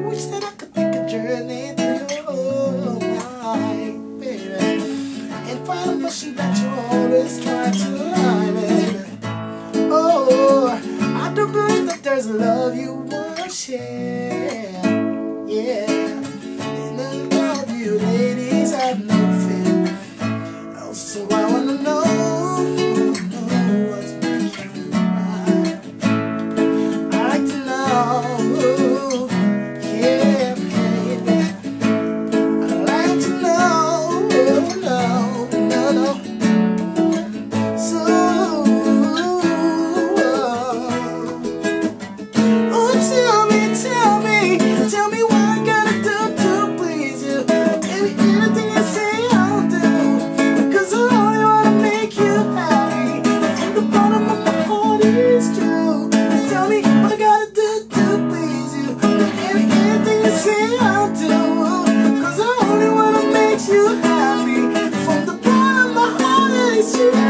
wish that I could take a journey through my baby and find a machine that you always try to lie, baby. Oh, I do believe that there's a love you wanna share. Yeah, and I love you, ladies, I have no fear. So I wanna know what's making you cry. I like to know, yeah, baby. I like to know, no. So, oh, tell me what I gotta do to please you. Anything you say, I'll do. Cause I only wanna make you happy. From the bottom of my heart, it's true. Tell me what I gotta do to please you. Anything you say, I'll do. Cause I only wanna make you happy. From the bottom of my heart, it's true.